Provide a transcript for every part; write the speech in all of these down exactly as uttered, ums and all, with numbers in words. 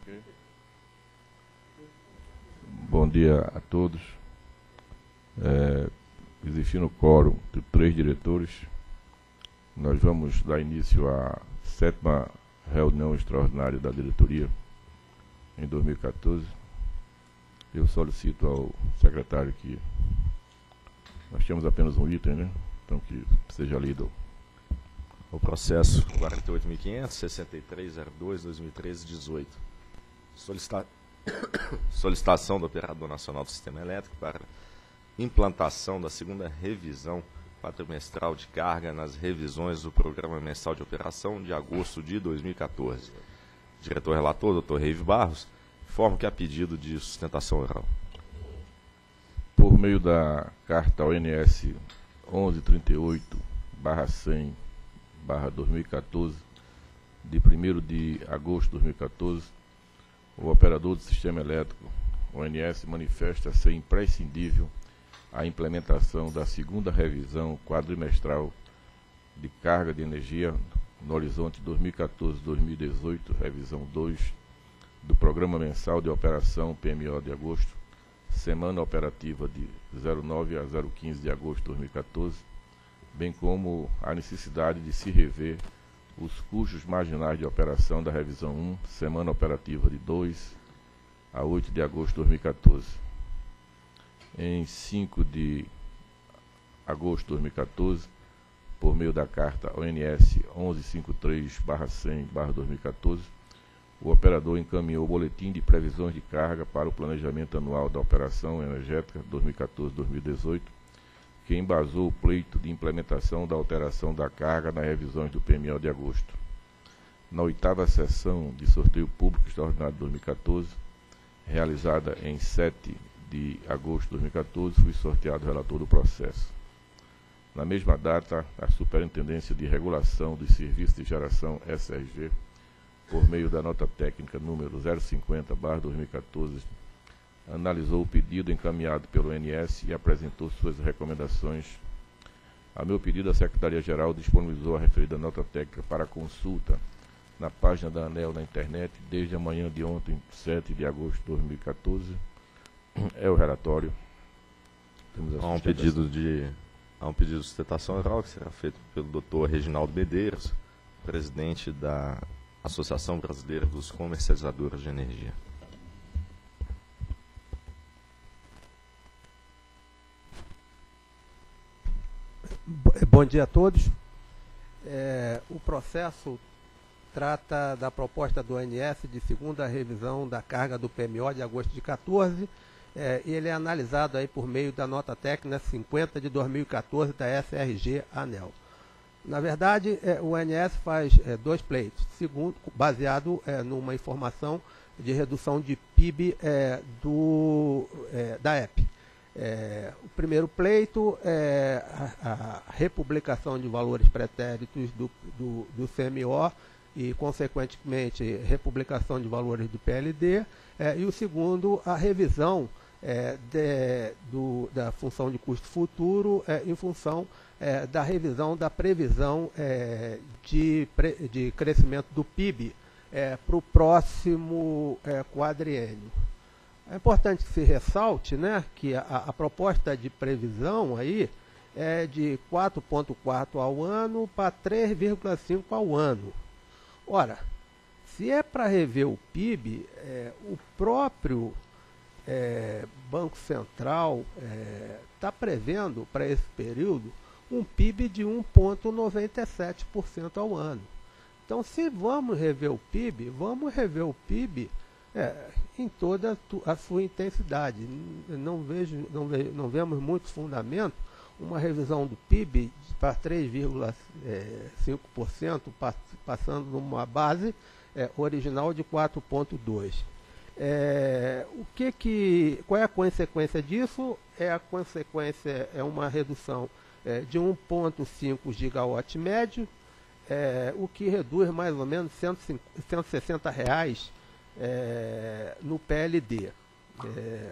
Okay. Bom dia a todos. É, existindo quórum de três diretores, nós vamos dar início à sétima reunião extraordinária da diretoria em dois mil e quatorze. Eu solicito ao secretário que nós temos apenas um item, né? Então que seja lido o processo quarenta e oito mil quinhentos, sessenta e três zero dois, dois mil e treze, dezoito. Solicita... Solicitação do Operador Nacional do Sistema Elétrico para implantação da segunda revisão quadrimestral de carga nas revisões do Programa Mensal de Operação de agosto de dois mil e quatorze. Diretor relator, doutor Reive Barros, informo que há pedido de sustentação oral. Por meio da carta O N S onze trinta e oito barra cem barra dois mil e quatorze, de primeiro de agosto de dois mil e quatorze, o operador do sistema elétrico, O N S, manifesta ser imprescindível a implementação da segunda revisão quadrimestral de carga de energia no horizonte dois mil e quatorze a dois mil e dezoito, revisão dois, do Programa Mensal de Operação P M O de agosto, semana operativa de zero nove a zero quinze de agosto de dois mil e quatorze, bem como a necessidade de se rever os custos marginais de operação da revisão um, semana operativa de dois a oito de agosto de dois mil e quatorze. Em cinco de agosto de dois mil e quatorze, por meio da carta O N S onze cinquenta e três barra cem barra dois mil e quatorze, o operador encaminhou o boletim de previsões de carga para o planejamento anual da operação energética dois mil e quatorze a dois mil e dezoito, que embasou o pleito de implementação da alteração da carga nas revisões do P M O de agosto. Na oitava sessão de sorteio público extraordinário de dois mil e quatorze, realizada em sete de agosto de dois mil e quatorze, fui sorteado o relator do processo. Na mesma data, a Superintendência de Regulação dos Serviços de Geração S R G, por meio da nota técnica número zero cinquenta barra dois mil e quatorze, analisou o pedido encaminhado pelo O N S e apresentou suas recomendações. A meu pedido, a Secretaria-Geral disponibilizou a referida nota técnica para consulta na página da ANEEL na internet desde a manhã de ontem, sete de agosto de dois mil e quatorze. É o relatório. Temos há, um pedido de, há um pedido de sustentação oral que será feito pelo doutor Reginaldo Medeiros, presidente da Associação Brasileira dos Comercializadores de Energia. Bom dia a todos. É, o processo trata da proposta do O N S de segunda revisão da carga do P M O de agosto de quatorze. É, ele é analisado aí por meio da nota técnica cinquenta de dois mil e quatorze da S R G ANEEL. Na verdade, é, o O N S faz é, dois pleitos, segundo, baseado é, numa informação de redução de P I B é, do, é, da E P. É, o primeiro pleito é a, a republicação de valores pretéritos do, do, do C M O e, consequentemente, republicação de valores do P L D. É, e o segundo, a revisão é, de, do, da função de custo futuro é, em função é, da revisão da previsão é, de, pre, de crescimento do P I B é, para o próximo é, quadriênio. É importante que se ressalte, né, que a, a proposta de previsão aí é de quatro vírgula quatro ao ano para três vírgula cinco ao ano. Ora, se é para rever o P I B, é, o próprio é, Banco Central está é, prevendo para esse período um P I B de um vírgula noventa e sete por cento ao ano. Então, se vamos rever o P I B, vamos rever o P I B É, em toda a sua intensidade. Não, vejo, não, vejo, não vemos muitos fundamentos, uma revisão do P I B para três vírgula cinco por cento, passando numa base é, original de quatro vírgula dois por cento. É, o que que, qual é a consequência disso? É a consequência é uma redução é, de um vírgula cinco gigawatt médio, é, o que reduz mais ou menos cento e sessenta reais É, no P L D. É,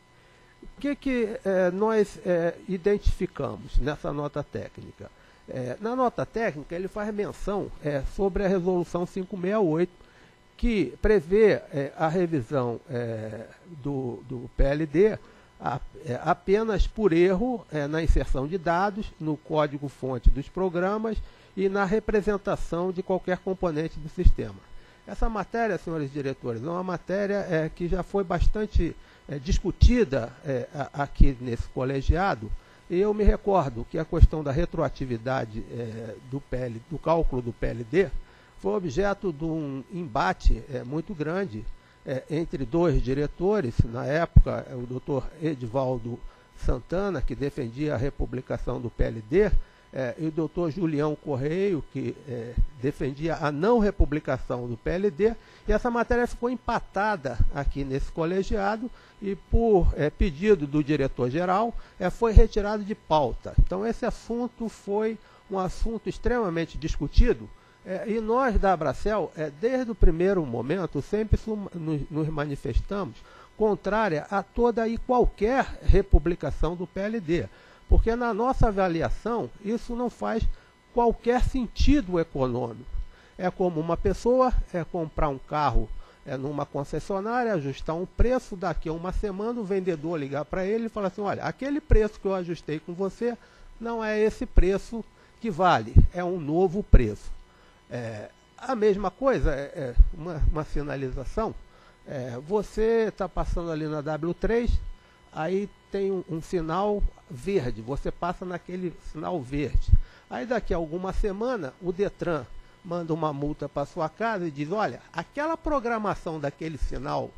o que, que é, nós é, identificamos nessa nota técnica? É, na nota técnica, ele faz menção é, sobre a resolução quinhentos e sessenta e oito, que prevê é, a revisão é, do, do P L D a, é, apenas por erro é, na inserção de dados, no código-fonte dos programas e na representação de qualquer componente do sistema. Essa matéria, senhores diretores, é uma matéria é, que já foi bastante é, discutida é, a, aqui nesse colegiado, e eu me recordo que a questão da retroatividade é, do, P L, do cálculo do P L D foi objeto de um embate é, muito grande é, entre dois diretores. Na época, o doutor Edivaldo Santana, que defendia a republicação do P L D, é, e o doutor Julião Correio, que é, defendia a não republicação do P L D, e essa matéria ficou empatada aqui nesse colegiado e, por é, pedido do diretor-geral, é, foi retirado de pauta. Então, esse assunto foi um assunto extremamente discutido, é, e nós da Abracel, é, desde o primeiro momento, sempre nos, nos manifestamos contrária a toda e qualquer republicação do P L D. Porque na nossa avaliação, isso não faz qualquer sentido econômico. É como uma pessoa é comprar um carro é, numa concessionária, ajustar um preço, daqui a uma semana o vendedor ligar para ele e falar assim, olha, aquele preço que eu ajustei com você não é esse preço que vale, é um novo preço. É, a mesma coisa, é, é uma, uma finalização, é, você está passando ali na W três, aí tem um, um sinal verde, você passa naquele sinal verde. Aí daqui a alguma semana, o Detran manda uma multa para sua casa e diz, olha, aquela programação daquele sinal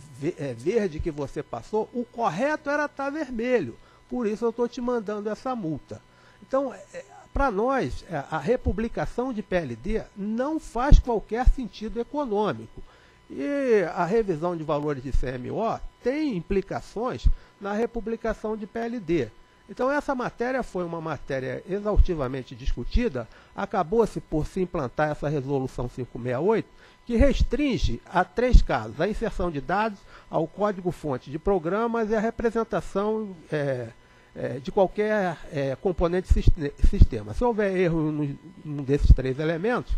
verde que você passou, o correto era estar vermelho, por isso eu estou te mandando essa multa. Então, é, para nós, a republicação de P L D não faz qualquer sentido econômico. E a revisão de valores de C M O tem implicações na republicação de P L D. Então, essa matéria foi uma matéria exaustivamente discutida, acabou-se por se implantar essa resolução quinhentos e sessenta e oito, que restringe a três casos: a inserção de dados, ao código-fonte de programas e a representação é, é, de qualquer é, componente sistema. Se houver erro num desses três elementos,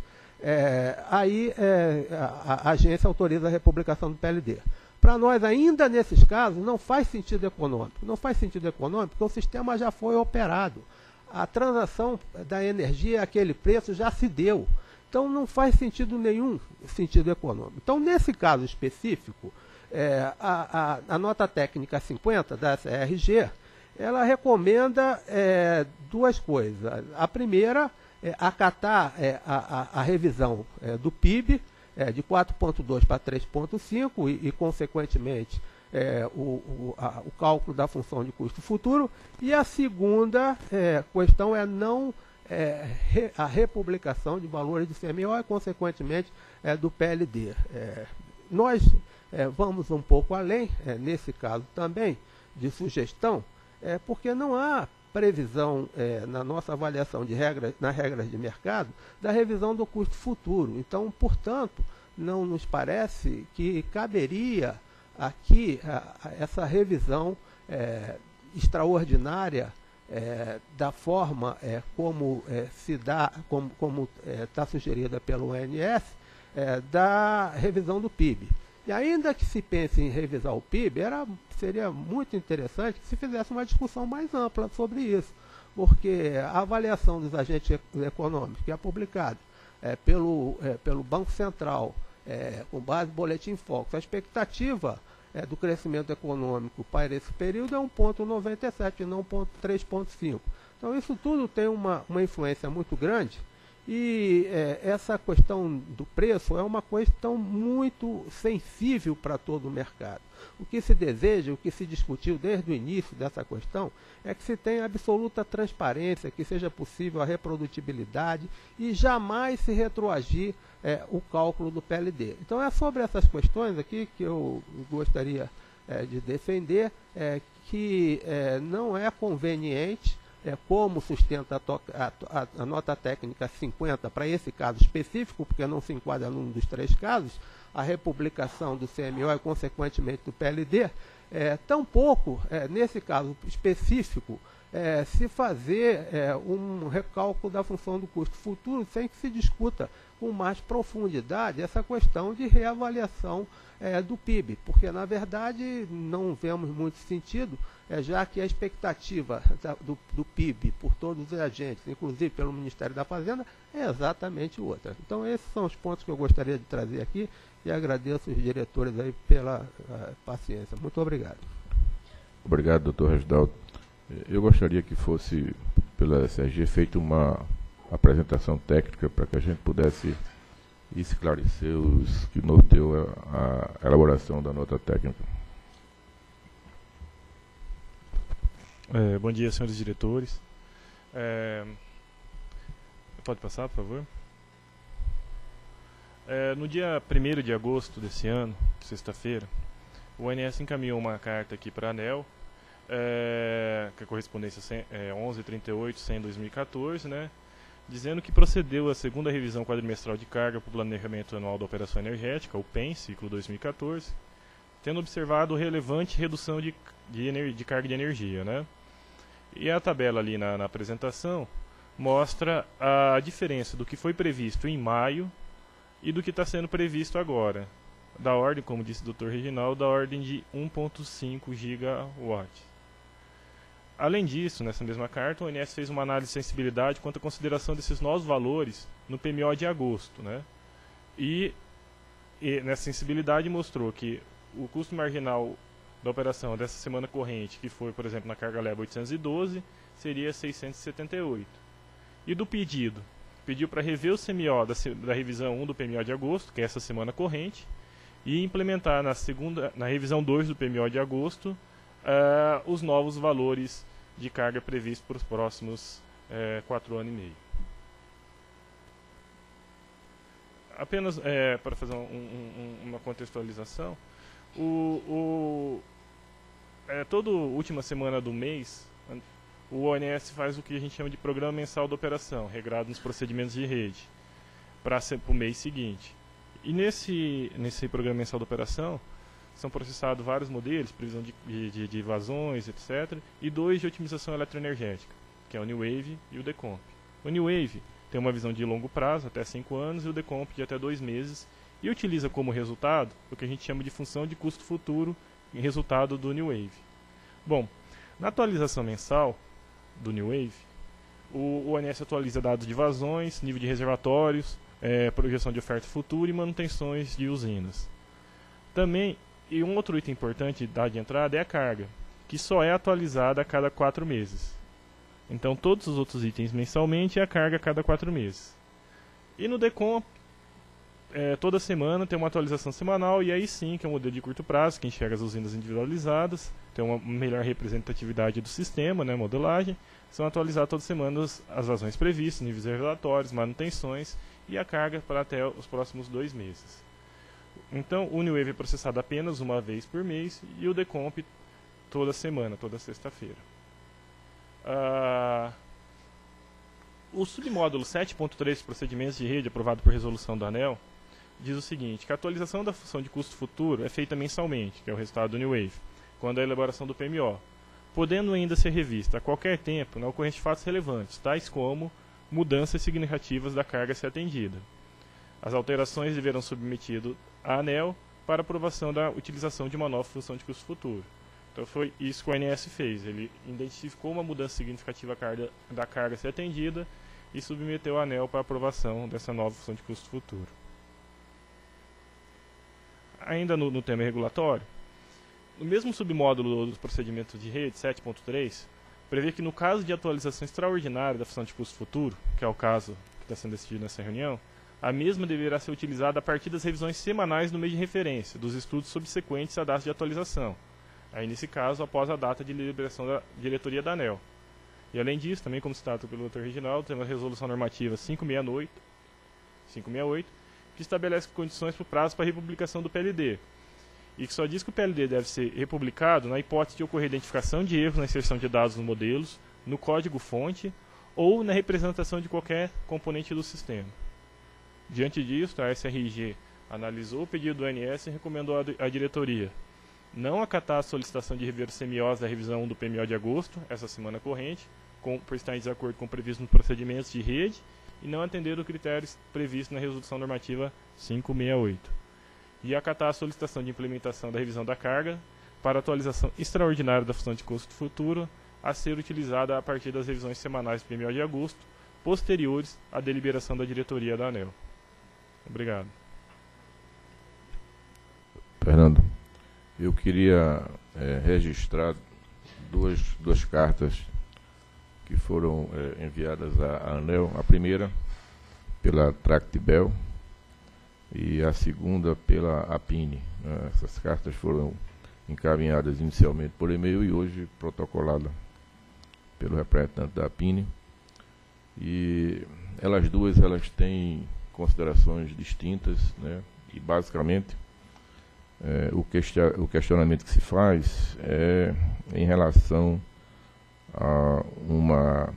é, aí é, a, a agência autoriza a republicação do P L D. Para nós, ainda nesses casos, não faz sentido econômico. Não faz sentido econômico porque o sistema já foi operado. A transação da energia, aquele preço, já se deu. Então, não faz sentido nenhum sentido econômico. Então, nesse caso específico, é, a, a, a nota técnica cinquenta da S R G, ela recomenda é, duas coisas. A primeira é acatar é, a, a, a revisão é, do P I B, É, de quatro ponto dois para três ponto cinco e, e, consequentemente, é, o, o, a, o cálculo da função de custo futuro. E a segunda é, questão é não é, re, a republicação de valores do C M O e, consequentemente, é, do P L D. É, nós é, vamos um pouco além, é, nesse caso também, de sugestão, é, porque não há previsão é, na nossa avaliação de regras, nas regras de mercado, da revisão do custo futuro. Então, portanto, não nos parece que caberia aqui a, a essa revisão é, extraordinária é, da forma é, como é, se dá, como como está sugerida pelo O N S, é, da revisão do P I B. E ainda que se pense em revisar o P I B, era, seria muito interessante que se fizesse uma discussão mais ampla sobre isso, porque a avaliação dos agentes econômicos, que é publicada é, pelo, é, pelo Banco Central, é, com base no Boletim Focus, a expectativa é, do crescimento econômico para esse período é um ponto noventa e sete e não três ponto cinco. Então, isso tudo tem uma, uma influência muito grande. E é, essa questão do preço é uma questão muito sensível para todo o mercado. O que se deseja, o que se discutiu desde o início dessa questão, é que se tenha absoluta transparência, que seja possível a reprodutibilidade e jamais se retroagir é, o cálculo do P L D. Então, é sobre essas questões aqui que eu gostaria é, de defender, é, que é, não é conveniente, É, como sustenta a, a, a nota técnica cinquenta para esse caso específico, porque não se enquadra num dos três casos, a republicação do C M O e, consequentemente, do P L D, é, tampouco, é, nesse caso específico, é, se fazer é, um recálculo da função do custo futuro sem que se discuta com mais profundidade essa questão de reavaliação é, do P I B, porque na verdade não vemos muito sentido, é, já que a expectativa da, do, do P I B por todos os agentes, inclusive pelo Ministério da Fazenda, é exatamente outra. Então esses são os pontos que eu gostaria de trazer aqui e agradeço os diretores aí pela uh, paciência. Muito obrigado. Obrigado, doutor Reginaldo. Eu gostaria que fosse, pela S R G, feita uma apresentação técnica para que a gente pudesse esclarecer os que norteou a, a elaboração da nota técnica. É, bom dia, senhores diretores. É, pode passar, por favor? É, no dia primeiro de agosto desse ano, sexta-feira, o O N S encaminhou uma carta aqui para a ANEEL, é, que é a correspondência é, onze trinta e oito barra cem barra dois mil e quatorze, né, dizendo que procedeu à segunda revisão quadrimestral de carga para o Planejamento Anual da Operação Energética, o P E N, ciclo dois mil e quatorze, tendo observado relevante redução de, de, de carga de energia, né. E a tabela ali na, na apresentação mostra a diferença do que foi previsto em maio e do que está sendo previsto agora, da ordem, como disse o doutor Reginaldo, da ordem de um vírgula cinco gigawatts. Além disso, nessa mesma carta, o O N S fez uma análise de sensibilidade quanto à consideração desses novos valores no P M O de agosto, né? E, e nessa sensibilidade mostrou que o custo marginal da operação dessa semana corrente, que foi, por exemplo, na carga leve oitocentos e doze, seria seiscentos e setenta e oito. E do pedido? Pediu para rever o C M O da, da revisão um do P M O de agosto, que é essa semana corrente, e implementar na, segunda, na revisão dois do P M O de agosto uh, os novos valores de carga previstos para os próximos uh, quatro anos e meio. Apenas uh, para fazer um, um, uma contextualização, o, o, uh, toda última semana do mês, o O N S faz o que a gente chama de programa mensal de operação, regrado nos procedimentos de rede, para o mês seguinte. E nesse, nesse programa mensal de operação, são processados vários modelos, previsão de, de, de vazões, etcétera, e dois de otimização eletroenergética, que é o New Wave e o Decomp. O New Wave tem uma visão de longo prazo, até cinco anos, e o Decomp de até dois meses, e utiliza como resultado o que a gente chama de função de custo futuro, em resultado do New Wave. Bom, na atualização mensal do New Wave, o O N S atualiza dados de vazões, nível de reservatórios, É, projeção de oferta futura e manutenções de usinas. Também, e um outro item importante da de entrada é a carga, que só é atualizada a cada quatro meses. Então, todos os outros itens mensalmente é a carga a cada quatro meses. E no Decomp, é, toda semana tem uma atualização semanal, e aí sim, que é um modelo de curto prazo, que enxerga as usinas individualizadas, tem uma melhor representatividade do sistema, né, modelagem, são atualizadas toda semana as, as vazões previstas, níveis regulatórios, manutenções, e a carga para até os próximos dois meses. Então, o New Wave é processado apenas uma vez por mês e o Decomp toda semana, toda sexta-feira. Ah, o submódulo sete ponto três dos procedimentos de rede, aprovado por resolução da ANEEL, diz o seguinte, que a atualização da função de custo futuro é feita mensalmente, que é o resultado do New Wave, quando a elaboração do P M O, podendo ainda ser revista a qualquer tempo na ocorrência de fatos relevantes, tais como mudanças significativas da carga a ser atendida. As alterações deverão submetido à ANEEL para aprovação da utilização de uma nova função de custo futuro. Então foi isso que o O N S fez. Ele identificou uma mudança significativa da carga a ser atendida e submeteu à ANEEL para aprovação dessa nova função de custo futuro. Ainda no, no tema regulatório, no mesmo submódulo dos procedimentos de rede sete ponto três, prevê que no caso de atualização extraordinária da função de custo futuro, que é o caso que está sendo decidido nessa reunião, a mesma deverá ser utilizada a partir das revisões semanais no mês de referência, dos estudos subsequentes à data de atualização. Aí, nesse caso, após a data de liberação da diretoria da ANEEL. E, além disso, também como citado pelo doutor Reginaldo, tem a resolução normativa quinhentos e sessenta e oito, que estabelece condições para o prazo para a republicação do P L D, e que só diz que o P L D deve ser republicado na hipótese de ocorrer identificação de erros na inserção de dados nos modelos, no código-fonte ou na representação de qualquer componente do sistema. Diante disso, a S R G analisou o pedido do O N S e recomendou à diretoria não acatar a solicitação de rever o C M Os da revisão do P M O de agosto, essa semana corrente, com, por estar em desacordo com o previsto nos procedimentos de rede, e não atender o critério previsto na Resolução Normativa quinhentos e sessenta e oito. E acatar a solicitação de implementação da revisão da carga para atualização extraordinária da função de custo futuro a ser utilizada a partir das revisões semanais do P M O de agosto, posteriores à deliberação da diretoria da ANEEL. Obrigado. Fernando, eu queria é, registrar duas, duas cartas que foram é, enviadas à, à ANEEL. A primeira pela Tractibel e a segunda pela APINE. Né? Essas cartas foram encaminhadas inicialmente por e-mail e hoje protocoladas pelo representante da APINE. E elas duas elas têm considerações distintas, né? E basicamente é, o, question, o questionamento que se faz é em relação a uma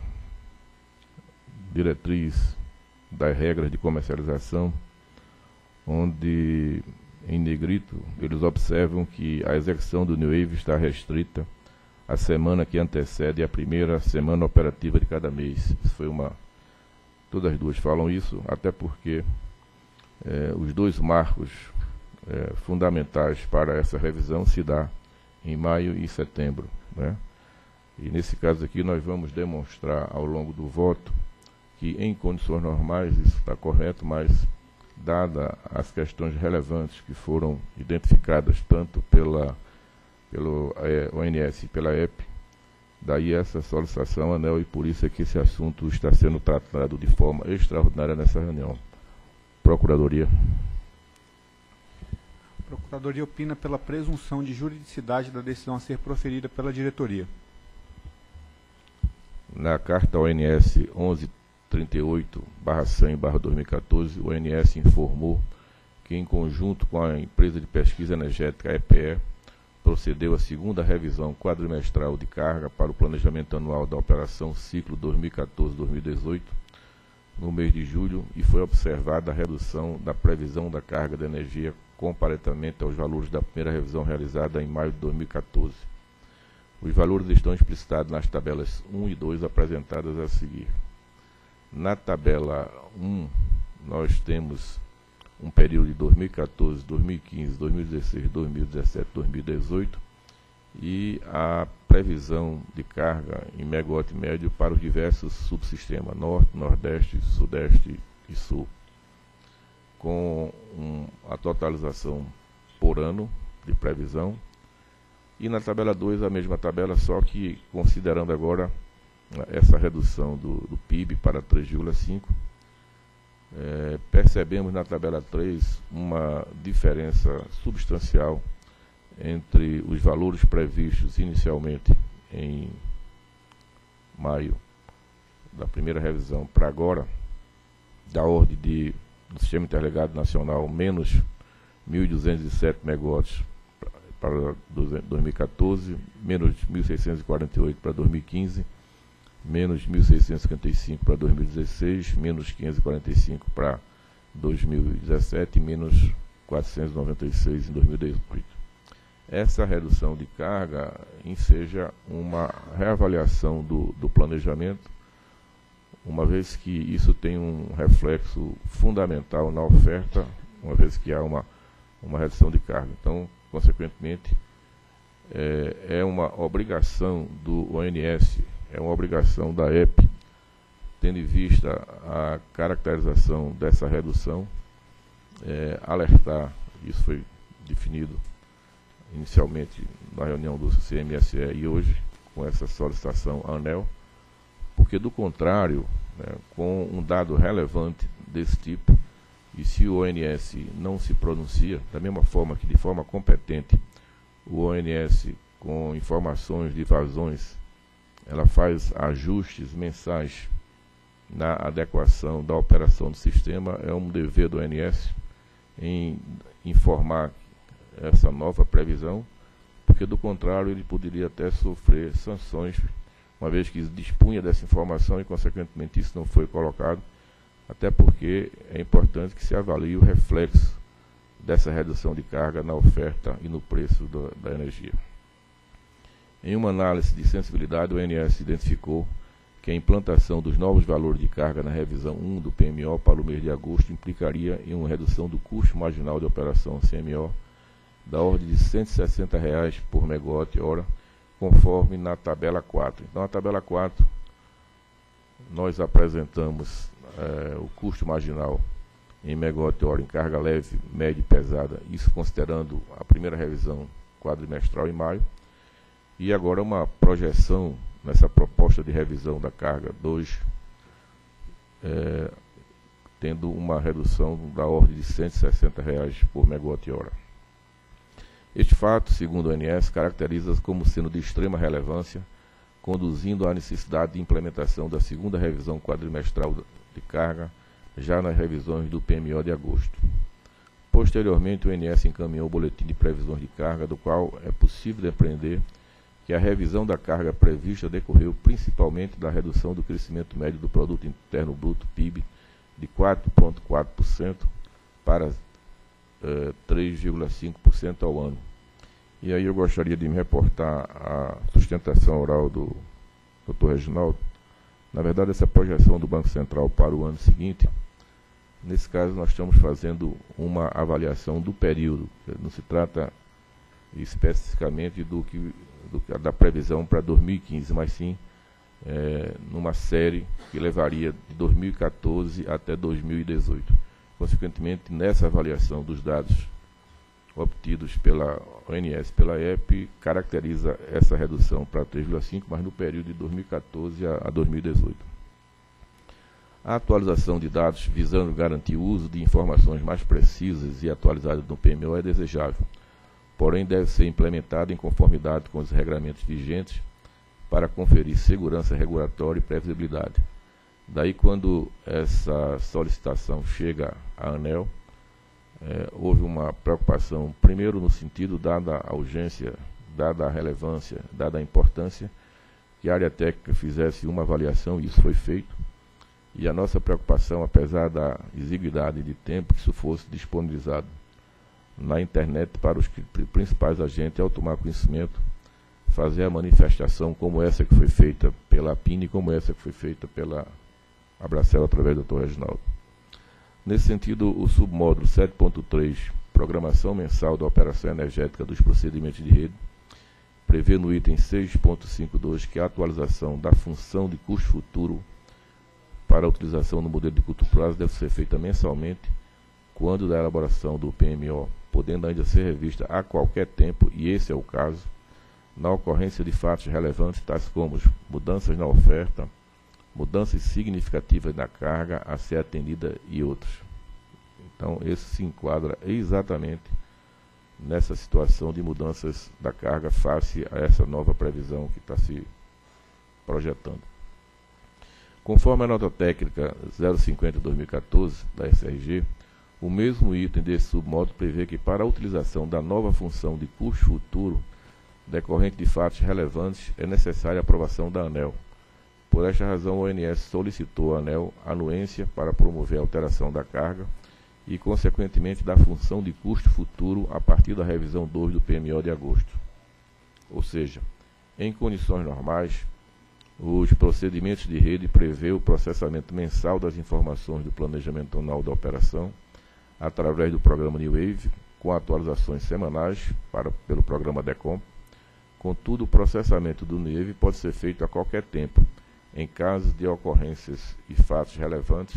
diretriz das regras de comercialização, onde em negrito eles observam que a execução do New Wave está restrita à semana que antecede a primeira semana operativa de cada mês. Isso foi uma Todas as duas falam isso, até porque é, os dois marcos é, fundamentais para essa revisão se dá em maio e setembro, né? E nesse caso aqui nós vamos demonstrar ao longo do voto que em condições normais isso está correto, mas dada as questões relevantes que foram identificadas tanto pela, pelo é, O N S e pela E P, daí essa solicitação à ANEEL, e por isso é que esse assunto está sendo tratado de forma extraordinária nessa reunião. Procuradoria. A Procuradoria opina pela presunção de juridicidade da decisão a ser proferida pela diretoria. Na carta O N S onze trinta e oito barra cem barra dois mil e quatorze, o O N S informou que, em conjunto com a empresa de pesquisa energética E P E, procedeu à segunda revisão quadrimestral de carga para o planejamento anual da operação ciclo dois mil e quatorze a dois mil e dezoito, no mês de julho, e foi observada a redução da previsão da carga de energia comparativamente aos valores da primeira revisão realizada em maio de dois mil e quatorze. Os valores estão explicitados nas tabelas um e dois apresentadas a seguir. Na tabela um, nós temos um período de dois mil e quatorze, dois mil e quinze, dois mil e dezesseis, dois mil e dezessete, dois mil e dezoito e a previsão de carga em megawatt médio para os diversos subsistemas Norte, Nordeste, Sudeste e Sul, com um, a totalização por ano de previsão. E na tabela dois, a mesma tabela, só que considerando agora essa redução do, do P I B para três vírgula cinco. É, percebemos na tabela três uma diferença substancial entre os valores previstos inicialmente em maio da primeira revisão para agora, da ordem de, do Sistema Interligado Nacional, menos mil duzentos e sete megawatts para dois mil e quatorze, menos mil seiscentos e quarenta e oito para dois mil e quinze, menos mil seiscentos e cinquenta e cinco para dois mil e dezesseis, menos quinhentos e quarenta e cinco para dois mil e dezessete e menos quatrocentos e noventa e seis em dois mil e dezoito. Essa redução de carga enseja uma reavaliação do, do planejamento, uma vez que isso tem um reflexo fundamental na oferta, uma vez que há uma, uma redução de carga. Então, consequentemente, é, é uma obrigação do O N S, é uma obrigação da E P, tendo em vista a caracterização dessa redução, é, alertar, isso foi definido inicialmente na reunião do C M S E e hoje, com essa solicitação à ANEEL, porque do contrário, né, com um dado relevante desse tipo, e se o O N S não se pronuncia, da mesma forma que de forma competente o O N S, com informações de vazões, ela faz ajustes mensais na adequação da operação do sistema, é um dever do O N S em informar essa nova previsão, porque do contrário ele poderia até sofrer sanções, uma vez que dispunha dessa informação e consequentemente isso não foi colocado, até porque é importante que se avalie o reflexo dessa redução de carga na oferta e no preço do, da energia. Em uma análise de sensibilidade, o O N S identificou que a implantação dos novos valores de carga na revisão um do P M O para o mês de agosto implicaria em uma redução do custo marginal de operação C M O da ordem de cento e sessenta reais por megawatt-hora, conforme na tabela quatro. Então, a tabela quatro, nós apresentamos eh, o custo marginal em megawatt-hora em carga leve, média e pesada, isso considerando a primeira revisão quadrimestral em maio, e agora uma projeção nessa proposta de revisão da carga dois, é, tendo uma redução da ordem de cento e sessenta reais por megawatt-hora. Este fato, segundo o O N S, caracteriza-se como sendo de extrema relevância, conduzindo à necessidade de implementação da segunda revisão quadrimestral de carga, já nas revisões do P M O de agosto. Posteriormente, o O N S encaminhou o boletim de previsões de carga, do qual é possível depreender que a revisão da carga prevista decorreu principalmente da redução do crescimento médio do Produto Interno Bruto, P I B, de quatro vírgula quatro por cento para eh, três vírgula cinco por cento ao ano. E aí eu gostaria de me reportar à sustentação oral do doutor Reginaldo. Na verdade, essa projeção do Banco Central para o ano seguinte, nesse caso nós estamos fazendo uma avaliação do período, não se trata especificamente do que Do, da previsão para dois mil e quinze, mas sim é, numa série que levaria de dois mil e quatorze até dois mil e dezoito. Consequentemente, nessa avaliação dos dados obtidos pela O N S, pela E P, caracteriza essa redução para três vírgula cinco, mas no período de dois mil e quatorze a, a dois mil e dezoito. A atualização de dados visando garantir o uso de informações mais precisas e atualizadas no P M O é desejável, porém deve ser implementada em conformidade com os regramentos vigentes para conferir segurança regulatória e previsibilidade. Daí, quando essa solicitação chega à ANEEL, é, houve uma preocupação, primeiro no sentido, dada a urgência, dada a relevância, dada a importância, que a área técnica fizesse uma avaliação, e isso foi feito, e a nossa preocupação, apesar da exiguidade de tempo, que isso fosse disponibilizado na internet para os principais agentes, ao tomar conhecimento, fazer a manifestação como essa que foi feita pela A P I N e como essa que foi feita pela Abracel através do doutor Reginaldo. Nesse sentido, o submódulo sete ponto três, Programação Mensal da Operação Energética dos Procedimentos de Rede, prevê no item seis ponto cinquenta e dois que a atualização da função de custo futuro para a utilização no modelo de curto prazo deve ser feita mensalmente, quando da elaboração do P M O, podendo ainda ser revista a qualquer tempo, e esse é o caso, na ocorrência de fatos relevantes, tais como mudanças na oferta, mudanças significativas na carga a ser atendida e outros. Então, esse se enquadra exatamente nessa situação de mudanças da carga face a essa nova previsão que está se projetando. Conforme a nota técnica zero cinquenta barra dois mil e quatorze da S R G, o mesmo item desse submódulo prevê que, para a utilização da nova função de custo futuro decorrente de fatos relevantes, é necessária a aprovação da ANEEL. Por esta razão, o O N S solicitou à ANEEL anuência para promover a alteração da carga e, consequentemente, da função de custo futuro a partir da revisão dois do P M O de agosto. Ou seja, em condições normais, os procedimentos de rede prevê o processamento mensal das informações do planejamento anual da operação, através do programa New Wave, com atualizações semanais para, pelo programa DECOM. Contudo, o processamento do New Wave pode ser feito a qualquer tempo, em caso de ocorrências e fatos relevantes.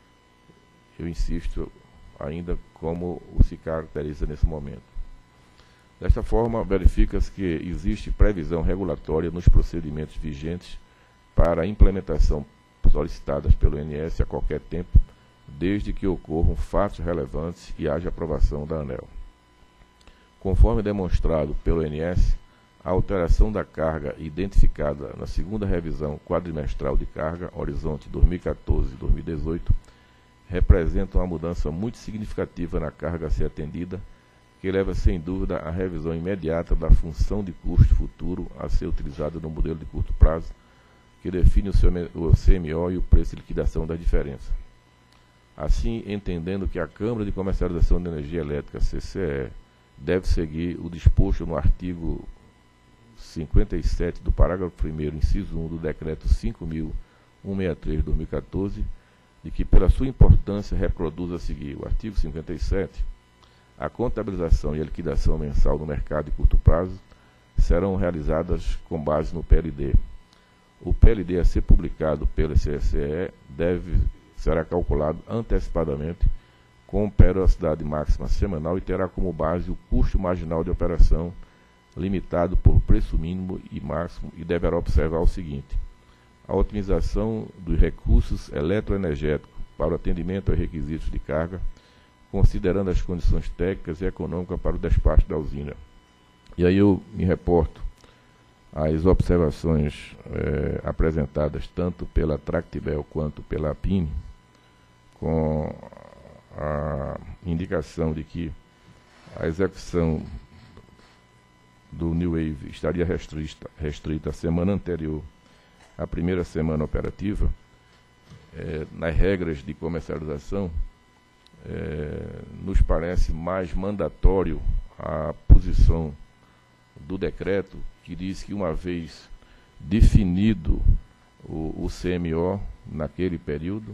Eu insisto ainda como se caracteriza nesse momento. Desta forma, verifica-se que existe previsão regulatória nos procedimentos vigentes para a implementação solicitadas pelo O N S a qualquer tempo, desde que ocorram fatos relevantes e haja aprovação da ANEEL. Conforme demonstrado pelo O N S, a alteração da carga identificada na segunda revisão quadrimestral de carga, horizonte dois mil e quatorze a dois mil e dezoito, representa uma mudança muito significativa na carga a ser atendida, que leva sem dúvida à revisão imediata da função de custo futuro a ser utilizada no modelo de curto prazo, que define o C M O e o preço de liquidação da diferença. Assim, entendendo que a Câmara de Comercialização de Energia Elétrica, C C E, deve seguir o disposto no artigo cinquenta e sete do parágrafo primeiro, inciso um do Decreto cinco mil cento e sessenta e três de dois mil e quatorze, de que, pela sua importância, reproduz a seguir o artigo cinquenta e sete, a contabilização e a liquidação mensal no mercado de curto prazo serão realizadas com base no P L D. O P L D a ser publicado pela C S E deve, será calculado antecipadamente com periodicidade máxima semanal e terá como base o custo marginal de operação limitado por preço mínimo e máximo e deverá observar o seguinte: a otimização dos recursos eletroenergéticos para o atendimento aos requisitos de carga, considerando as condições técnicas e econômicas para o despacho da usina. E aí eu me reporto às observações eh, apresentadas tanto pela Tractebel quanto pela P I N, com a indicação de que a execução do New Wave estaria restrita, restrita à semana anterior à primeira semana operativa. Eh, nas regras de comercialização, eh, nos parece mais mandatório a posição do decreto, que diz que, uma vez definido o, o C M O naquele período,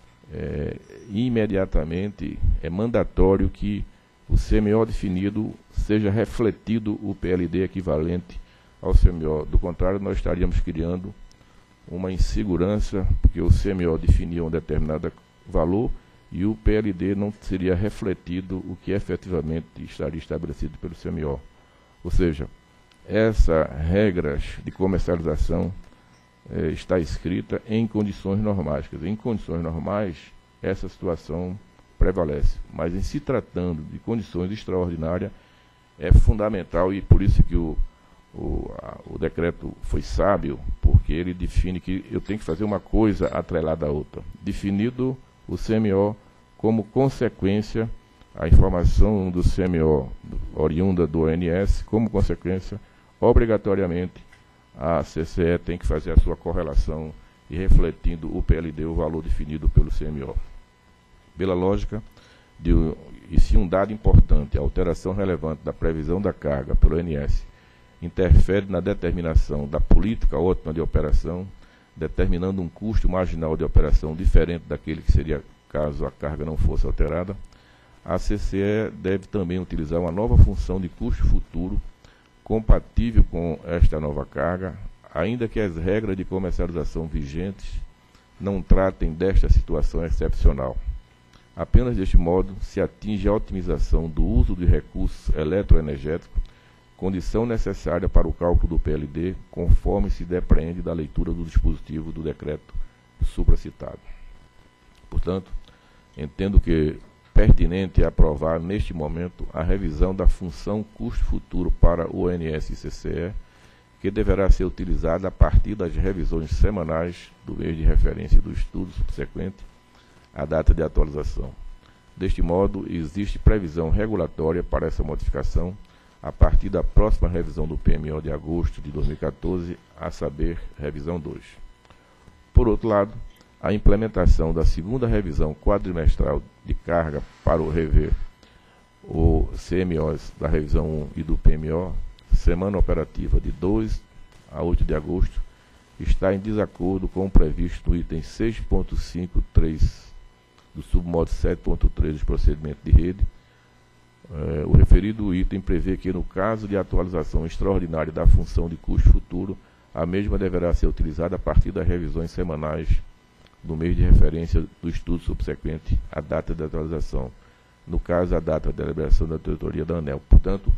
é, imediatamente é mandatório que o C M O definido seja refletido o P L D equivalente ao C M O. Do contrário, nós estaríamos criando uma insegurança, porque o C M O definia um determinado valor e o P L D não seria refletido o que efetivamente estaria estabelecido pelo C M O. Ou seja, essa regras de comercialização eh, está escrita em condições normais. Quer dizer, em condições normais, essa situação prevalece. Mas em se tratando de condições extraordinárias, é fundamental, e por isso que o, o, a, o decreto foi sábio, porque ele define que eu tenho que fazer uma coisa atrelada à outra. Definido o C M O como consequência, a informação do C M O oriunda do O N S, como consequência, obrigatoriamente, a C C E tem que fazer a sua correlação e refletindo o P L D, o valor definido pelo C M O. Pela lógica, de, e se um dado importante, a alteração relevante da previsão da carga pelo O N S, interfere na determinação da política ótima de operação, determinando um custo marginal de operação diferente daquele que seria caso a carga não fosse alterada, a C C E deve também utilizar uma nova função de custo futuro compatível com esta nova carga, ainda que as regras de comercialização vigentes não tratem desta situação excepcional. Apenas deste modo se atinge a otimização do uso de recursos eletroenergéticos, condição necessária para o cálculo do P L D, conforme se depreende da leitura do dispositivo do decreto supracitado. Portanto, entendo que pertinente é aprovar, neste momento, a revisão da função custo-futuro para o O N S e C C E, que deverá ser utilizada a partir das revisões semanais do mês de referência do estudo subsequente à data de atualização. Deste modo, existe previsão regulatória para essa modificação a partir da próxima revisão do P M O de agosto de dois mil e quatorze, a saber, revisão dois. Por outro lado, a implementação da segunda revisão quadrimestral de carga para o rever o C M Os da revisão um e do P M O, semana operativa de dois a oito de agosto, está em desacordo com o previsto no item seis ponto cinco ponto três do submodo sete ponto três dos procedimentos de rede. Eh, o referido item prevê que, no caso de atualização extraordinária da função de custo futuro, a mesma deverá ser utilizada a partir das revisões semanais do mês de referência do estudo subsequente à data de atualização, no caso, a data de deliberação da diretoria da ANEEL. Portanto,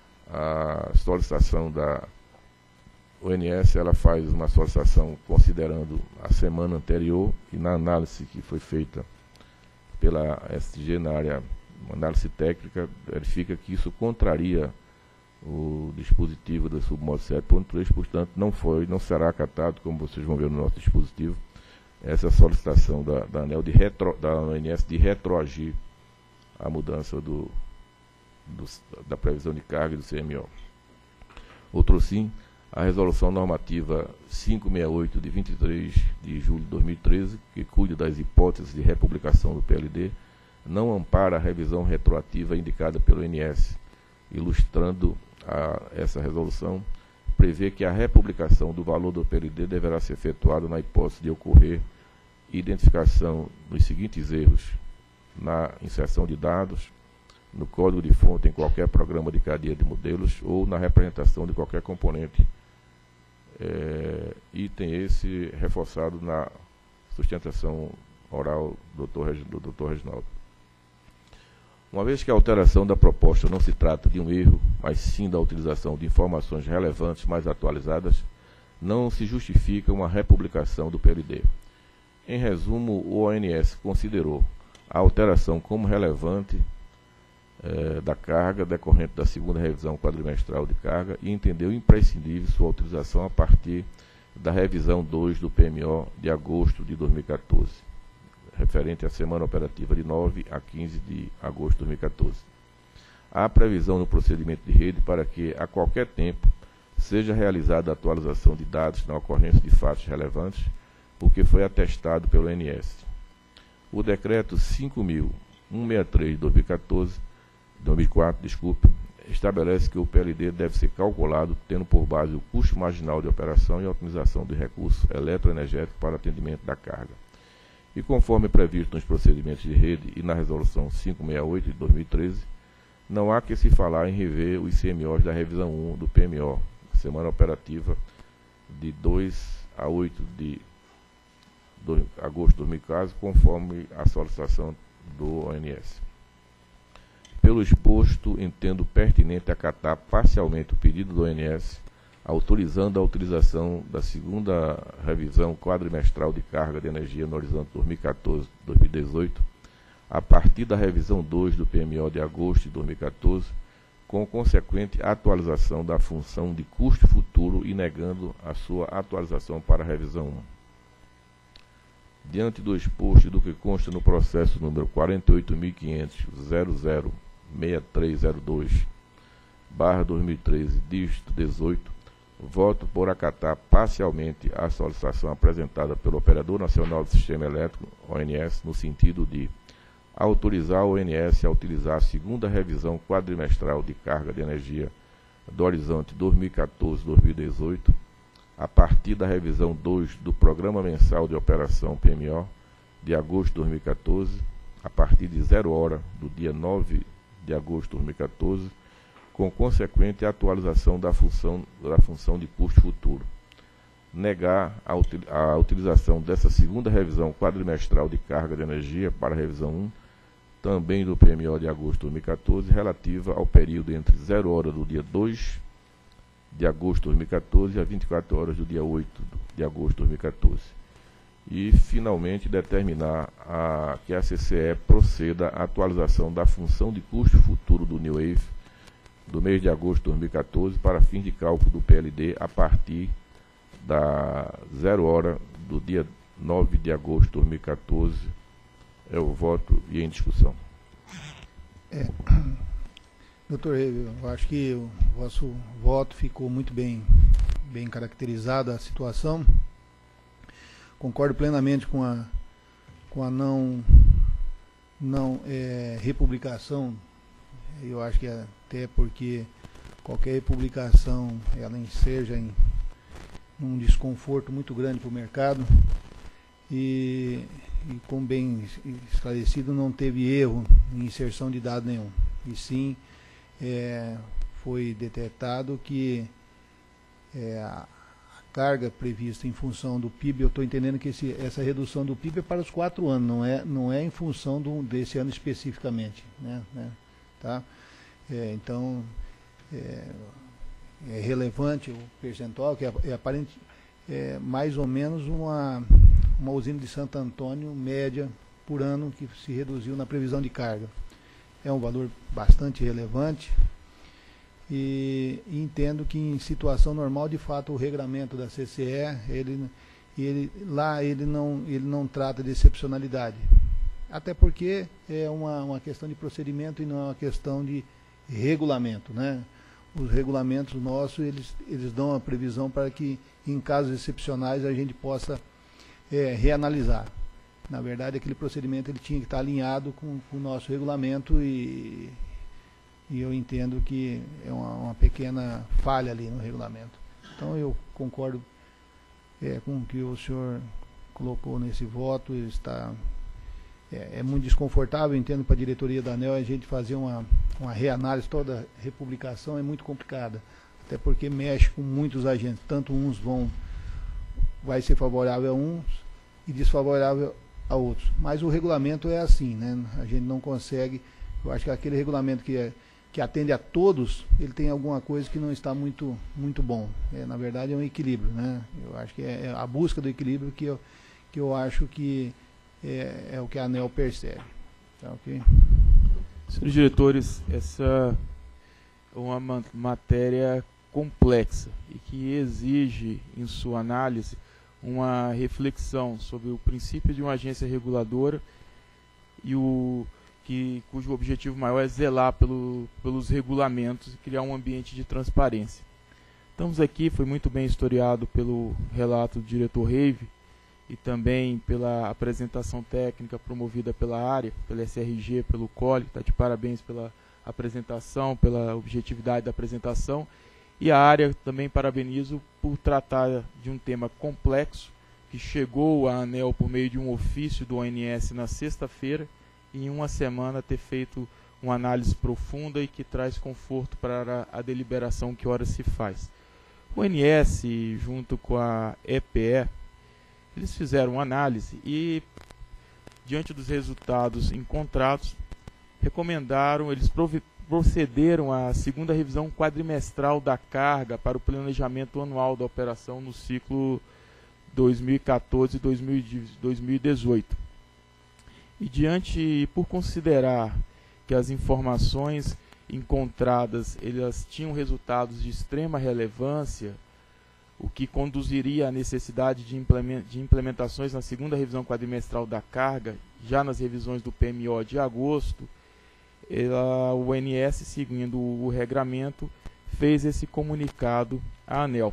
a solicitação da O N S, ela faz uma solicitação considerando a semana anterior, e na análise que foi feita pela S G na área, uma análise técnica, verifica que isso contraria o dispositivo do submodo sete ponto três, portanto, não foi, não será acatado, como vocês vão ver no nosso dispositivo, essa solicitação da, da ANEEL de retro, da O N S de retroagir a mudança do, do, da previsão de carga e do C M O. Outro sim, a resolução normativa quinhentos e sessenta e oito de vinte e três de julho de dois mil e treze, que cuida das hipóteses de republicação do P L D, não ampara a revisão retroativa indicada pelo O N S, ilustrando a, essa resolução. prevê que a republicação do valor do P L D deverá ser efetuada na hipótese de ocorrer identificação dos seguintes erros: na inserção de dados, no código de fonte em qualquer programa de cadeia de modelos ou na representação de qualquer componente. É, item esse reforçado na sustentação oral do doutor Reginaldo. Uma vez que a alteração da proposta não se trata de um erro, mas sim da utilização de informações relevantes mais atualizadas, não se justifica uma republicação do P L D. Em resumo, o O N S considerou a alteração como relevante eh, da carga decorrente da segunda revisão quadrimestral de carga e entendeu imprescindível sua utilização a partir da revisão dois do P M O de agosto de dois mil e quatorze, referente à semana operativa de nove a quinze de agosto de dois mil e quatorze. Há previsão no procedimento de rede para que, a qualquer tempo, seja realizada a atualização de dados na ocorrência de fatos relevantes, o que foi atestado pelo O N S. O decreto cinco mil cento e sessenta e três de dois mil e quatorze, dois mil e quatro, desculpe, estabelece que o P L D deve ser calculado tendo por base o custo marginal de operação e a otimização do recurso eletroenergético para atendimento da carga. E conforme previsto nos procedimentos de rede e na resolução quinhentos e sessenta e oito de dois mil e treze, não há que se falar em rever os I C M Os da revisão um do P M O, semana operativa de dois a oito de agosto de dois mil e quinze, conforme a solicitação do O N S. Pelo exposto, entendo pertinente acatar parcialmente o pedido do O N S, autorizando a utilização da segunda revisão quadrimestral de carga de energia no horizonte dois mil e quatorze a dois mil e dezoito, a partir da revisão dois do P M O de agosto de dois mil e quatorze, com consequente atualização da função de custo futuro e negando a sua atualização para a revisão um. Diante do exposto e do que consta no processo número quarenta e oito mil quinhentos ponto zero zero seis três zero dois barra dois mil e treze, dígito dezoito, voto por acatar parcialmente a solicitação apresentada pelo Operador Nacional do Sistema Elétrico, O N S, no sentido de autorizar o O N S a utilizar a segunda revisão quadrimestral de carga de energia do horizonte dois mil e quatorze a dois mil e dezoito, a partir da revisão dois do Programa Mensal de Operação P M O de agosto de dois mil e quatorze, a partir de zero hora do dia nove de agosto de dois mil e quatorze, com consequente atualização da função, da função de custo futuro. Negar a, util, a utilização dessa segunda revisão quadrimestral de carga de energia para a revisão um, também do P M O de agosto de dois mil e quatorze, relativa ao período entre zero hora do dia dois de agosto de dois mil e quatorze a vinte e quatro horas do dia oito de agosto de dois mil e quatorze. E, finalmente, determinar a, que a C C E proceda à atualização da função de custo futuro do New Wave do mês de agosto de dois mil e quatorze para fins de cálculo do P L D a partir da zero hora do dia nove de agosto de dois mil e quatorze. É o voto e em discussão. É, doutor, eu acho que o vosso voto ficou muito bem, bem caracterizada a situação. Concordo plenamente com a, com a não, não é, republicação. Eu acho que até porque qualquer republicação ela enseja em um desconforto muito grande para o mercado e, e, como bem esclarecido, não teve erro em inserção de dado nenhum. E sim, é, foi detectado que é, a carga prevista em função do P I B, eu estou entendendo que esse, essa redução do P I B é para os quatro anos, não é, não é em função do, desse ano especificamente, né, né, tá? É, então, é, é relevante o percentual, que é, é, aparente, é mais ou menos uma, uma usina de Santo Antônio média por ano que se reduziu na previsão de carga. É um valor bastante relevante e, e entendo que em situação normal, de fato, o regulamento da C C E, ele, ele, lá ele não, ele não trata de excepcionalidade. Até porque é uma, uma questão de procedimento e não é uma questão de regulamento, né? Os regulamentos nossos, eles, eles dão a previsão para que, em casos excepcionais, a gente possa é, reanalisar. Na verdade, aquele procedimento ele tinha que estar alinhado com, com o nosso regulamento e, e eu entendo que é uma, uma pequena falha ali no regulamento. Então eu concordo é, com o que o senhor colocou nesse voto. Ele está, é, é muito desconfortável, entendo, para a diretoria da ANEEL a gente fazer uma, uma reanálise. Toda republicação é muito complicada, até porque mexe com muitos agentes, tanto uns vão vai ser favorável a uns e desfavorável a outros. Mas o regulamento é assim, né? A gente não consegue, eu acho que aquele regulamento que, é, que atende a todos, ele tem alguma coisa que não está muito, muito bom. É, na verdade é um equilíbrio, né? Eu acho que é a busca do equilíbrio que eu, que eu acho que é, é o que a ANEEL percebe. Tá, ok? Senhores diretores, essa é uma ma- matéria complexa e que exige, em sua análise, uma reflexão sobre o princípio de uma agência reguladora e o que, cujo objetivo maior é zelar pelo, pelos regulamentos e criar um ambiente de transparência. Estamos aqui, foi muito bem historiado pelo relato do diretor Reive e também pela apresentação técnica promovida pela área, pela S R G, pelo C O L. Está de parabéns pela apresentação, pela objetividade da apresentação. E a área também parabenizo por tratar de um tema complexo que chegou à ANEEL por meio de um ofício do O N S na sexta-feira e em uma semana ter feito uma análise profunda e que traz conforto para a deliberação que ora se faz. O O N S, junto com a E P E, eles fizeram uma análise e, diante dos resultados encontrados, recomendaram, eles provi procederam à segunda revisão quadrimestral da carga para o planejamento anual da operação no ciclo dois mil e quatorze a dois mil e dezoito. E diante, por considerar que as informações encontradas elas tinham resultados de extrema relevância, o que conduziria à necessidade de, implement de implementações na segunda revisão quadrimestral da carga, já nas revisões do P M O de agosto, ela, o O N S, seguindo o regramento, fez esse comunicado à ANEEL.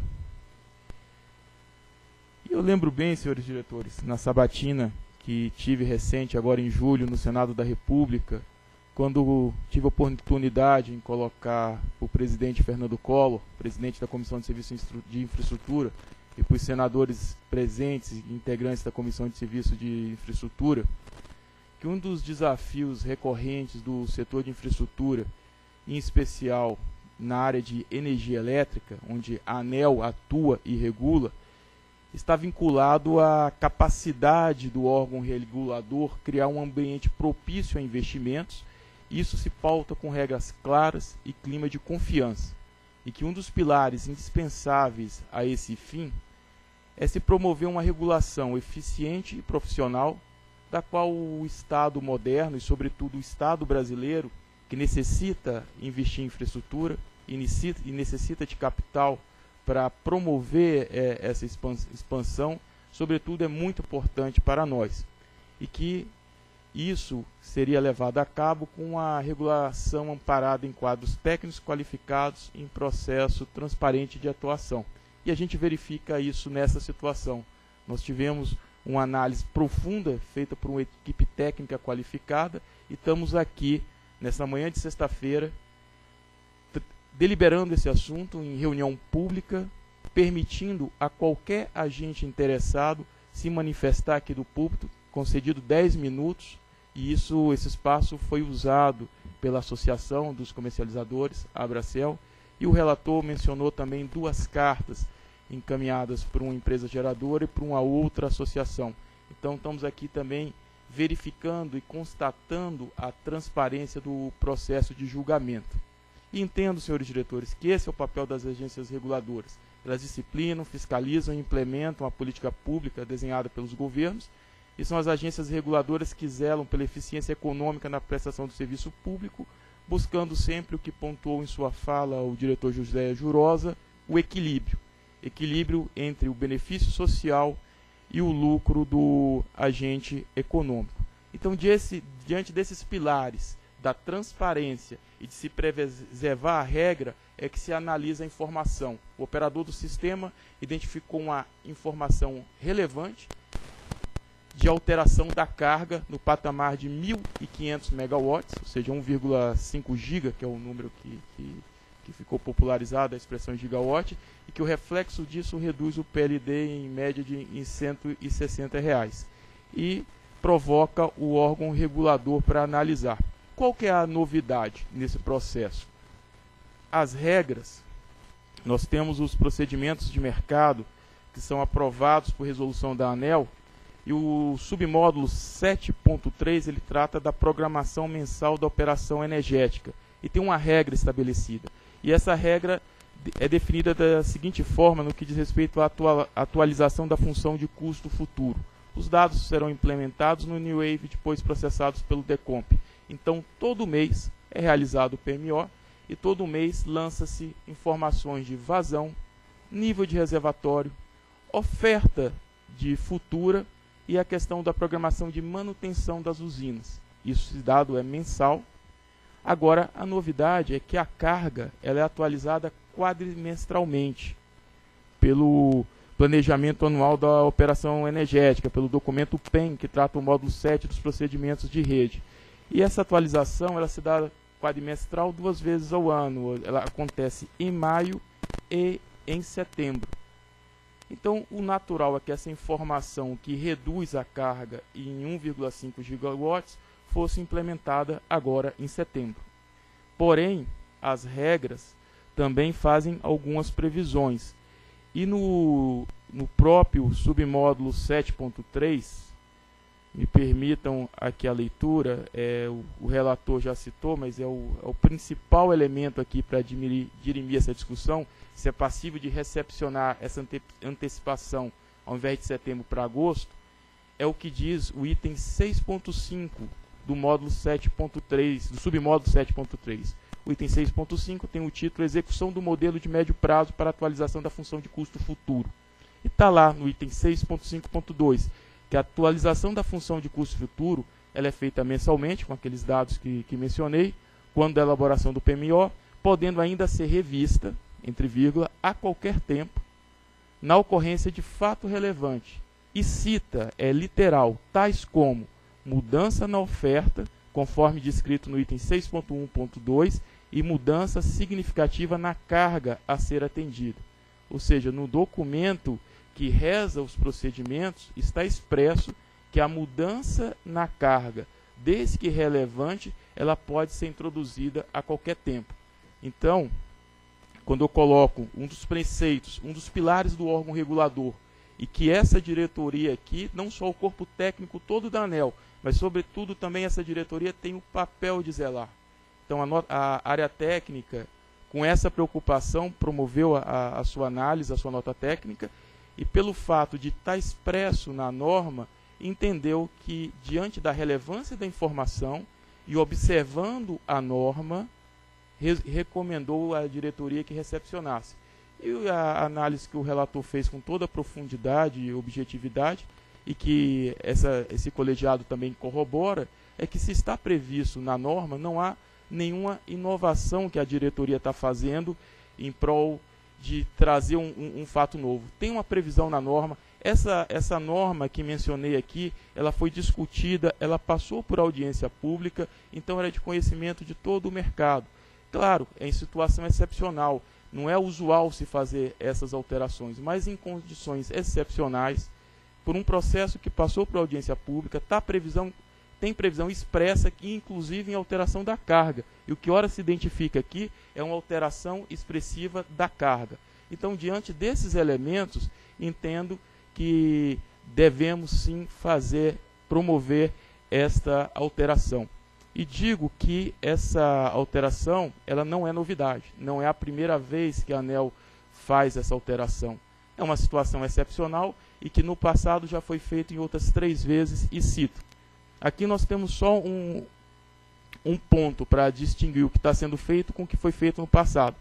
E eu lembro bem, senhores diretores, na sabatina que tive recente, agora em julho, no Senado da República, quando tive a oportunidade em colocar o presidente Fernando Collor, presidente da Comissão de Serviço de Infraestrutura, e para os senadores presentes e integrantes da Comissão de Serviço de Infraestrutura, que um dos desafios recorrentes do setor de infraestrutura, em especial na área de energia elétrica, onde a ANEEL atua e regula, está vinculado à capacidade do órgão regulador criar um ambiente propício a investimentos. Isso se pauta com regras claras e clima de confiança, e que um dos pilares indispensáveis a esse fim é se promover uma regulação eficiente e profissional, da qual o Estado moderno, e sobretudo o Estado brasileiro, que necessita investir em infraestrutura e necessita, e necessita de capital para promover é, essa expansão, sobretudo é muito importante para nós. E que isso seria levado a cabo com a regulação amparada em quadros técnicos qualificados em processo transparente de atuação. E a gente verifica isso nessa situação. Nós tivemos uma análise profunda feita por uma equipe técnica qualificada e estamos aqui, nessa manhã de sexta-feira, deliberando esse assunto em reunião pública, permitindo a qualquer agente interessado se manifestar aqui do púlpito, concedido dez minutos, e isso, esse espaço foi usado pela Associação dos Comercializadores, a Abracel, e o relator mencionou também duas cartas encaminhadas por uma empresa geradora e por uma outra associação. Então estamos aqui também verificando e constatando a transparência do processo de julgamento. E entendo, senhores diretores, que esse é o papel das agências reguladoras. Elas disciplinam, fiscalizam e implementam a política pública desenhada pelos governos, e são as agências reguladoras que zelam pela eficiência econômica na prestação do serviço público, buscando sempre o que pontuou em sua fala o diretor José Jurosa, o equilíbrio. Equilíbrio entre o benefício social e o lucro do agente econômico. Então, diante, diante desses pilares da transparência e de se preservar a regra, é que se analisa a informação. O operador do sistema identificou uma informação relevante de alteração da carga no patamar de mil e quinhentos megawatts, ou seja, um vírgula cinco giga, que é o número que, que que ficou popularizada a expressão gigawatt, e que o reflexo disso reduz o P L D em média de em cento e sessenta reais. E provoca o órgão regulador para analisar. Qual que é a novidade nesse processo? As regras, nós temos os procedimentos de mercado que são aprovados por resolução da ANEEL, e o submódulo sete ponto três ele trata da programação mensal da operação energética, e tem uma regra estabelecida. E essa regra é definida da seguinte forma no que diz respeito à atua atualização da função de custo futuro. Os dados serão implementados no New Wave, depois processados pelo Decomp. Então, todo mês é realizado o P M O e todo mês lança-se informações de vazão, nível de reservatório, oferta de futura e a questão da programação de manutenção das usinas. Isso, esse dado é mensal. Agora, a novidade é que a carga ela é atualizada quadrimestralmente pelo Planejamento Anual da Operação Energética, pelo documento P E M, que trata o módulo sete dos procedimentos de rede. E essa atualização ela se dá quadrimestral duas vezes ao ano. Ela acontece em maio e em setembro. Então, o natural é que essa informação que reduz a carga em um vírgula cinco gigawatts fosse implementada agora em setembro. Porém, as regras também fazem algumas previsões. E no, no próprio submódulo sete ponto três, me permitam aqui a leitura, é, o, o relator já citou, mas é o, é o principal elemento aqui para dirimir essa discussão, se é passível de recepcionar essa ante, antecipação ao invés de setembro para agosto, é o que diz o item seis ponto cinco do módulo sete ponto três, do submódulo sete ponto três. O item seis ponto cinco tem o título Execução do modelo de médio prazo para atualização da função de custo futuro. E está lá no item seis ponto cinco ponto dois, que a atualização da função de custo futuro ela é feita mensalmente, com aqueles dados que, que mencionei, quando da elaboração do P M O, podendo ainda ser revista, entre vírgula, a qualquer tempo, na ocorrência de fato relevante. E cita, é literal, tais como mudança na oferta, conforme descrito no item seis ponto um ponto dois, e mudança significativa na carga a ser atendida. Ou seja, no documento que reza os procedimentos, está expresso que a mudança na carga, desde que relevante, ela pode ser introduzida a qualquer tempo. Então, quando eu coloco um dos preceitos, um dos pilares do órgão regulador, e que essa diretoria aqui, não só o corpo técnico todo da ANEEL, mas sobretudo também essa diretoria tem o papel de zelar. Então a, a área técnica, com essa preocupação, promoveu a, a sua análise, a sua nota técnica, e pelo fato de estar expresso na norma, entendeu que, diante da relevância da informação e observando a norma, re recomendou à diretoria que recepcionasse. E a análise que o relator fez com toda a profundidade e objetividade, e que essa, esse colegiado também corrobora, é que se está previsto na norma, não há nenhuma inovação que a diretoria está fazendo em prol de trazer um, um, um fato novo. Tem uma previsão na norma. Essa, essa norma que mencionei aqui, ela foi discutida, ela passou por audiência pública, então era de conhecimento de todo o mercado. Claro, é em situação excepcional, não é usual se fazer essas alterações, mas em condições excepcionais, por um processo que passou por audiência pública, tá previsão, tem previsão expressa que, inclusive, em alteração da carga. E o que ora se identifica aqui é uma alteração expressiva da carga. Então, diante desses elementos, entendo que devemos sim fazer, promover esta alteração. E digo que essa alteração ela não é novidade, não é a primeira vez que a ANEEL faz essa alteração. É uma situação excepcional e que no passado já foi feito em outras três vezes, e cito. Aqui nós temos só um, um ponto para distinguir o que está sendo feito com o que foi feito no passado.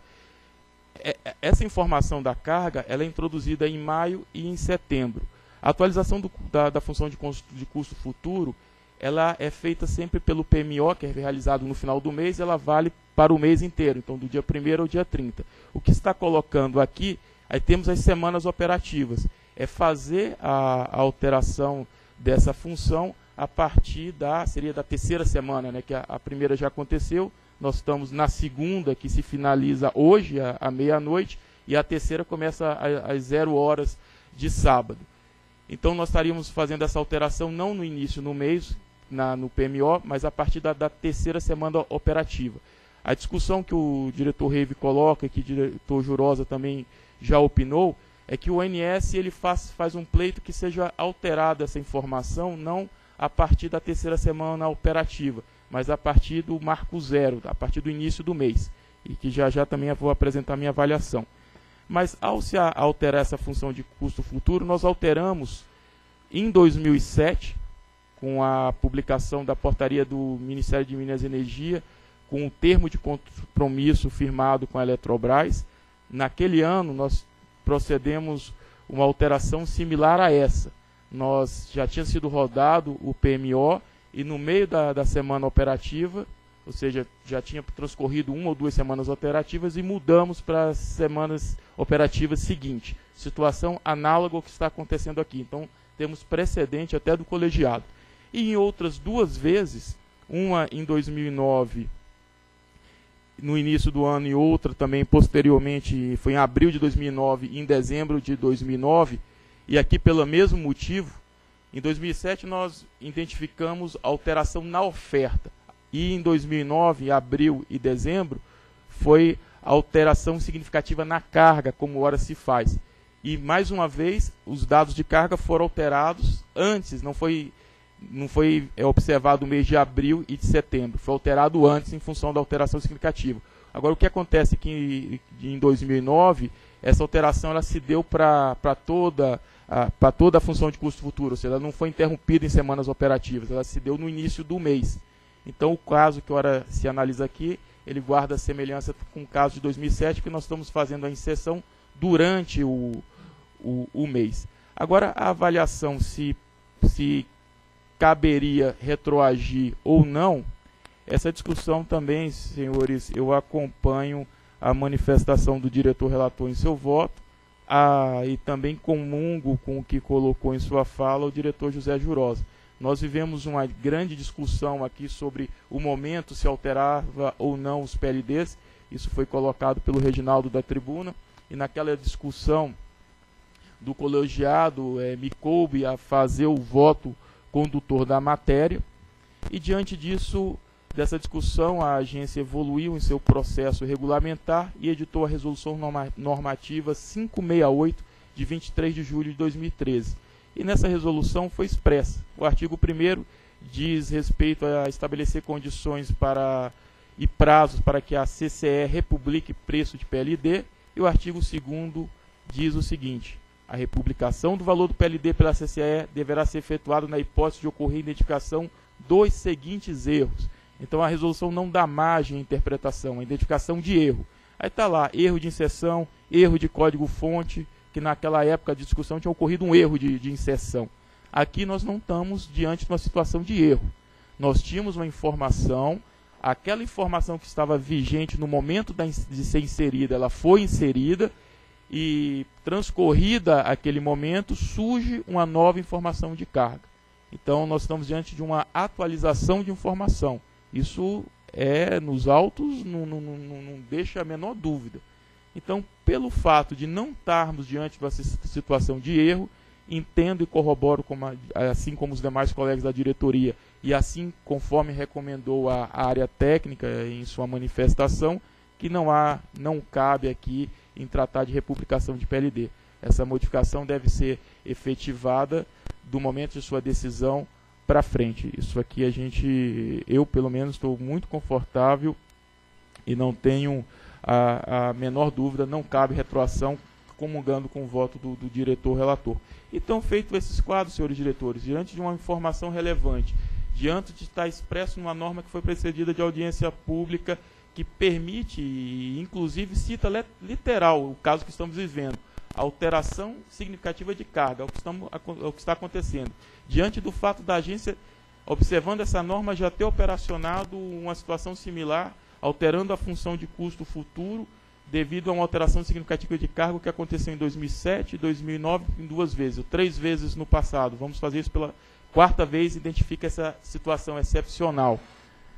É, essa informação da carga ela é introduzida em maio e em setembro. A atualização do, da, da função de custo, de custo futuro ela é feita sempre pelo P M O, que é realizado no final do mês, e ela vale para o mês inteiro, então do dia primeiro ao dia trinta. O que está colocando aqui, aí temos as semanas operativas, é fazer a, a alteração dessa função a partir da, seria da terceira semana, né, que a, a primeira já aconteceu, nós estamos na segunda, que se finaliza hoje, à, à meia-noite, e a terceira começa às zero horas de sábado. Então nós estaríamos fazendo essa alteração não no início no mês, na, no P M O, mas a partir da, da terceira semana operativa. A discussão que o diretor Reive coloca, que o diretor Jurosa também já opinou, é que o O N S ele faz, faz um pleito que seja alterada essa informação, não a partir da terceira semana operativa, mas a partir do marco zero, a partir do início do mês, e que já já também eu vou apresentar minha avaliação. Mas ao se alterar essa função de custo futuro, nós alteramos em dois mil e sete, com a publicação da portaria do Ministério de Minas e Energia, com o termo de compromisso firmado com a Eletrobras. Naquele ano, nós procedemos uma alteração similar a essa. Nós já tinha sido rodado o P M O e no meio da, da semana operativa, ou seja, já tinha transcorrido uma ou duas semanas operativas e mudamos para as semanas operativas seguintes. Situação análoga ao que está acontecendo aqui. Então, temos precedente até do colegiado. E em outras duas vezes, uma em dois mil e nove, no início do ano, e outra também posteriormente, foi em abril de dois mil e nove e em dezembro de dois mil e nove, e aqui pelo mesmo motivo, em dois mil e sete nós identificamos alteração na oferta. E em dois mil e nove, abril e dezembro, foi alteração significativa na carga, como ora se faz. E, mais uma vez, os dados de carga foram alterados antes, não foi, não foi é, observado o mês de abril e de setembro, foi alterado antes em função da alteração significativa. Agora, o que acontece é que em dois mil e nove, essa alteração ela se deu para toda, a, toda a função de custo futuro, ou seja, ela não foi interrompida em semanas operativas, ela se deu no início do mês. Então, o caso que ora se analisa aqui, ele guarda semelhança com o caso de dois mil e sete, que nós estamos fazendo a inserção durante o, o, o mês. Agora, a avaliação se, se caberia retroagir ou não, essa discussão também, senhores, eu acompanho a manifestação do diretor relator em seu voto, a, e também comungo com o que colocou em sua fala o diretor José Jurosa. Nós vivemos uma grande discussão aqui sobre o momento, se alterava ou não os P L Ds. Isso foi colocado pelo Reginaldo da tribuna. E naquela discussão do colegiado, é, me coube a fazer o voto condutor da matéria. E diante disso, dessa discussão, a agência evoluiu em seu processo regulamentar e editou a resolução normativa quinhentos e sessenta e oito, de vinte e três de julho de dois mil e treze. E nessa resolução foi expressa. O artigo primeiro diz respeito a estabelecer condições para, e prazos para que a C C E republique preço de P L D. E o artigo segundo diz o seguinte: a republicação do valor do P L D pela C C E deverá ser efetuada na hipótese de ocorrer identificação dos seguintes erros. Então a resolução não dá margem à interpretação, a identificação de erro. Aí está lá, erro de inserção, erro de código-fonte, que naquela época de discussão tinha ocorrido um erro de, de inserção. Aqui nós não estamos diante de uma situação de erro. Nós tínhamos uma informação, aquela informação que estava vigente no momento da, de ser inserida, ela foi inserida, e transcorrida aquele momento, surge uma nova informação de carga. Então nós estamos diante de uma atualização de informação. Isso é nos autos, não, não, não, não deixa a menor dúvida. Então, pelo fato de não estarmos diante de uma situação de erro, entendo e corroboro, como a, assim como os demais colegas da diretoria, e assim conforme recomendou a, a área técnica em sua manifestação, que não há, não cabe aqui em tratar de republicação de P L D. Essa modificação deve ser efetivada do momento de sua decisão para frente. Isso aqui a gente, eu pelo menos estou muito confortável e não tenho a, a menor dúvida, não cabe retroação, comungando com o voto do, do diretor relator. Então, feito esses quadros, senhores diretores, diante de uma informação relevante, diante de estar expresso numa norma que foi precedida de audiência pública, que permite, e inclusive cita literal o caso que estamos vivendo, alteração significativa de carga, é o que, estamos, é o que está acontecendo. Diante do fato da agência, observando essa norma, já ter operacionado uma situação similar, alterando a função de custo futuro, devido a uma alteração significativa de carga que aconteceu em dois mil e sete e dois mil e nove, em duas vezes, ou três vezes no passado. Vamos fazer isso pela quarta vez, identifica essa situação excepcional.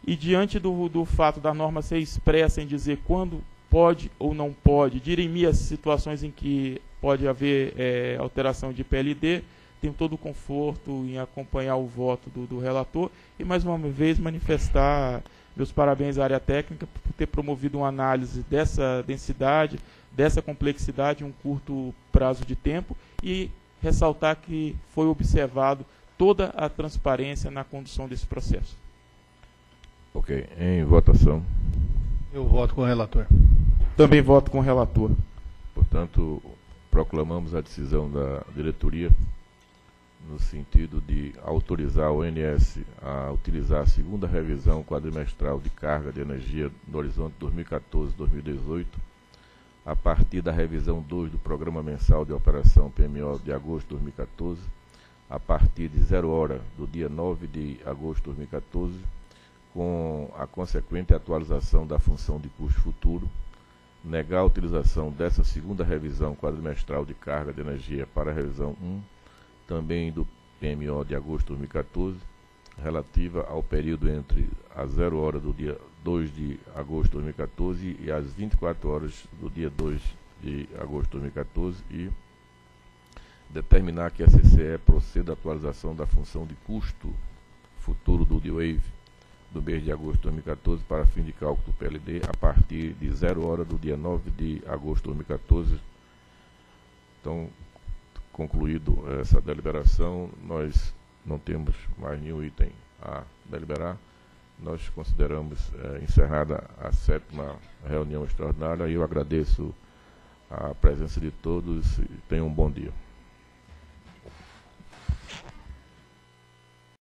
E diante do, do fato da norma ser expressa em dizer quando pode ou não pode, dirimir as situações em que pode haver é, alteração de P L D, tenho todo o conforto em acompanhar o voto do, do relator e, mais uma vez, manifestar meus parabéns à área técnica por ter promovido uma análise dessa densidade, dessa complexidade em um curto prazo de tempo e ressaltar que foi observado toda a transparência na condução desse processo. Ok. Em votação. Eu voto com o relator. Também voto com o relator. Portanto, proclamamos a decisão da diretoria no sentido de autorizar o O N S a utilizar a segunda revisão quadrimestral de carga de energia no horizonte dois mil e quatorze a dois mil e dezoito, a partir da revisão dois do Programa Mensal de Operação P M O de agosto de dois mil e quatorze, a partir de zero hora do dia nove de agosto de dois mil e quatorze, com a consequente atualização da função de custo futuro, negar a utilização dessa segunda revisão quadrimestral de carga de energia para a revisão um, também do P M O de agosto de dois mil e quatorze, relativa ao período entre a zero hora do dia dois de agosto de dois mil e quatorze e as vinte e quatro horas do dia dois de agosto de dois mil e quatorze, e determinar que a C C E proceda à atualização da função de custo futuro do D-Wave do mês de agosto de dois mil e quatorze para fim de cálculo do P L D a partir de zero hora do dia nove de agosto de dois mil e quatorze. Então, concluído essa deliberação, nós não temos mais nenhum item a deliberar. Nós consideramos eh, encerrada a sétima reunião extraordinária e eu agradeço a presença de todos e tenham um bom dia.